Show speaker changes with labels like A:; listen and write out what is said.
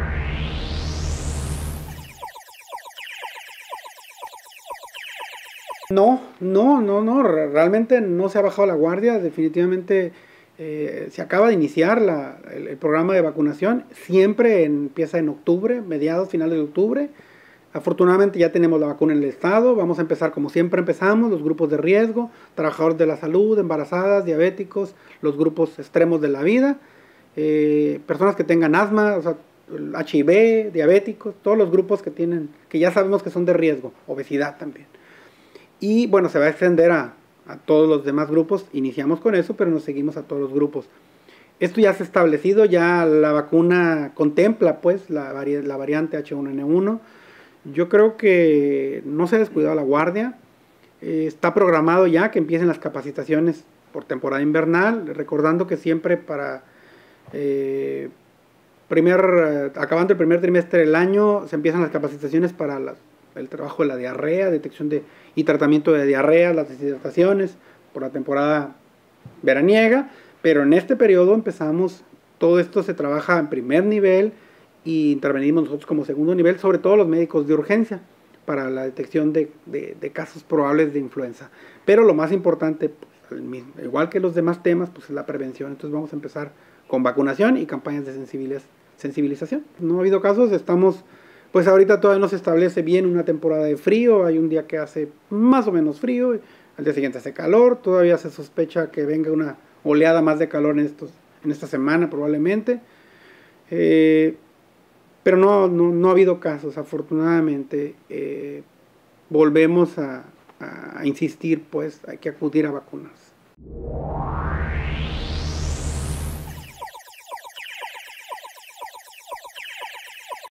A: No, realmente no se ha bajado la guardia, definitivamente se acaba de iniciar el programa de vacunación, siempre empieza en octubre, mediados, finales de octubre. Afortunadamente ya tenemos la vacuna en el estado, vamos a empezar como siempre empezamos, los grupos de riesgo, trabajadores de la salud, embarazadas, diabéticos, los grupos extremos de la vida, personas que tengan asma, o sea, HIV, diabéticos, todos los grupos que ya sabemos que son de riesgo, obesidad también. Y bueno, se va a extender a todos los demás grupos, iniciamos con eso, pero nos seguimos a todos los grupos. Esto ya se ha establecido, ya la vacuna contempla pues la variante H1N1. Yo creo que no se ha descuidado la guardia, está programado ya que empiecen las capacitaciones por temporada invernal, recordando que siempre para acabando el primer trimestre del año se empiezan las capacitaciones para el trabajo de la diarrea, detección y tratamiento de diarrea, las deshidrataciones por la temporada veraniega, pero en este periodo empezamos, todo esto se trabaja en primer nivel y intervenimos nosotros como segundo nivel, sobre todo los médicos de urgencia, para la detección de casos probables de influenza. Pero lo más importante, pues, igual que los demás temas, pues es la prevención. Entonces vamos a empezar con vacunación y campañas de sensibilización. No ha habido casos, pues ahorita todavía no se establece bien una temporada de frío, hay un día que hace más o menos frío, al día siguiente hace calor, todavía se sospecha que venga una oleada más de calor en esta semana probablemente. Pero no ha habido casos, afortunadamente. Volvemos a insistir, pues hay que acudir a vacunarse.